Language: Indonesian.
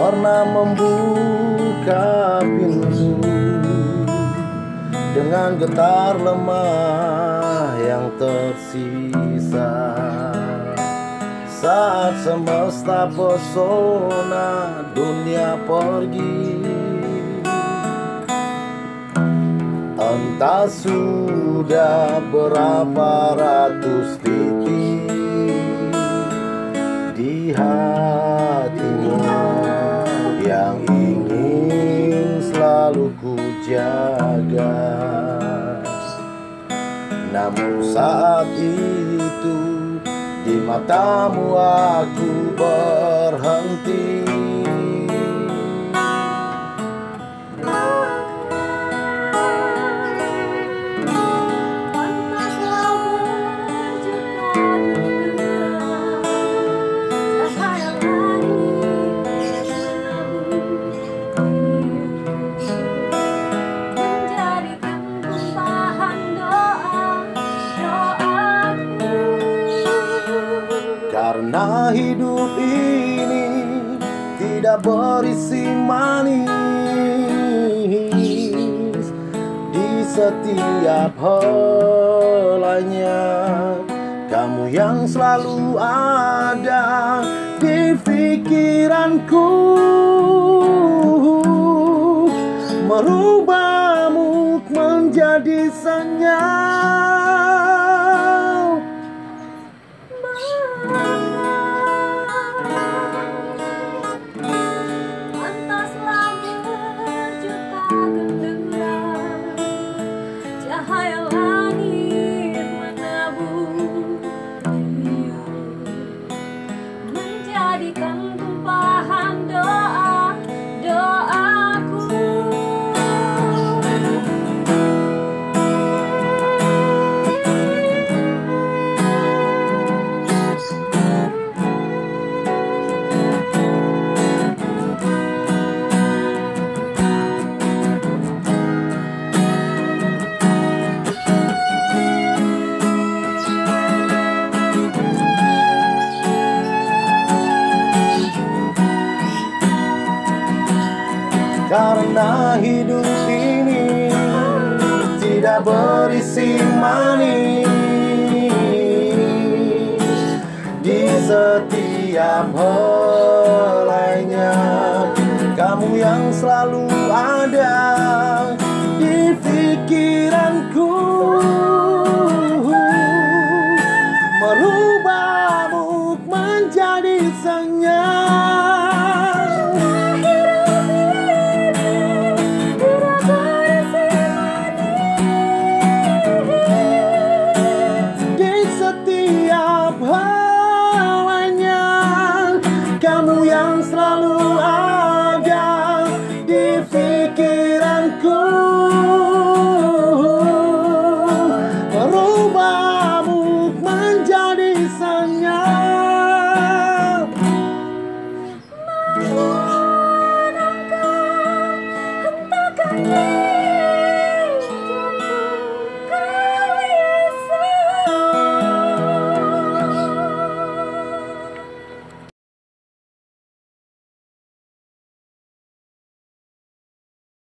pernah membuka pintu dengan getar lemah yang tersisa. Saat semesta pesona dunia pergi, entah sudah berapa ratus titik di hatimu yang ingin selalu ku jaga. Namun saat itu di matamu aku berhenti. Karena hidup ini tidak berisi manis, di setiap helainya kamu yang selalu ada di pikiranku, merubahmu menjadi senyap. Cahaya langit menabur menjadikan tumpahan doaku. Karena hidup ini tidak berisi manis, di setiap helainya kamu yang selalu ada di pikiranku, merubahmu menjadi senyap. Kamu yang selalu ada di pikiranku, merubahmu menjadi senyap. Mau engkau hentakan